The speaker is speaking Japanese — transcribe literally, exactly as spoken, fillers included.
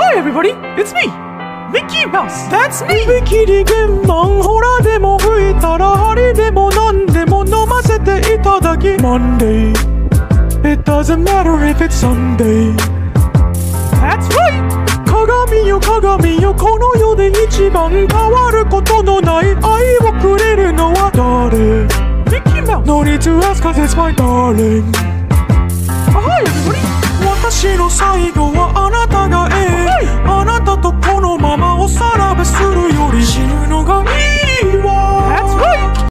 Hi everybody, it's me, Mickey Mouse. That's me. 指切り玄満ほらでも吹いたら針でも何でも飲ませていただき Monday It doesn't matter if it's Sunday That's right. 鏡よ鏡よこの世で一番変わることのない愛をくれるのは誰 Mickey Mouse. No need to ask cause it's my darling Oh, hi everybody. 私の最後